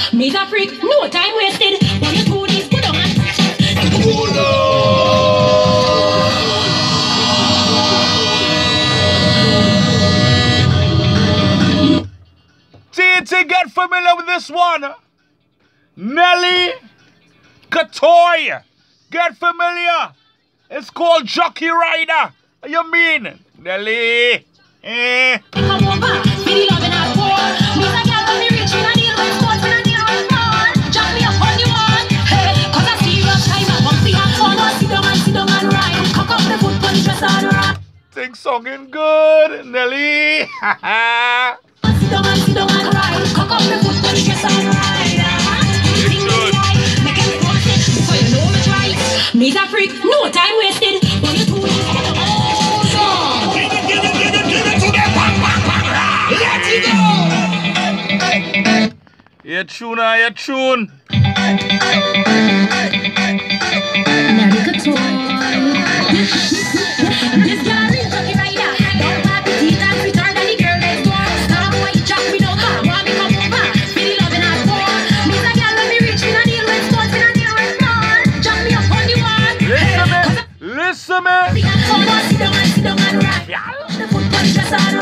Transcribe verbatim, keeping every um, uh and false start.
Me's a freak, no time wasted. When you do this, put on and T T, get familiar with this one. Nelly Cottoi. Get familiar. It's called Jockey Rider. What you mean? Nelly. Eh. come over, feel love in our war. Me's a girl when me reach in a deal with sports and a deal with fun. Jack me up on you on. Hey, cause I see rough time. I want to have fun. Sit down and sit down and ride. Cock up the foot, put the dress on right. Think songing good, Nelly. Sit down and sit down and ride. Cock up the foot, put the dress on right. Think good. Make it force it, so you know it's right. Me's a freak, no time wasted. When you do it, get the Yeah, tune, ah, yeah, tune. Nelly Cottoi. This girl is Jockey Rider. Don't pop it in and return and the girl next door. Not a boy jack me no car. Want me come over, feel the love in our door. Me's a girl when me reach in a deal with sports in a deal with fun. Jack me up on the one. Listen, man. Listen, man. Sit down and sit down and ride. The foot punch just on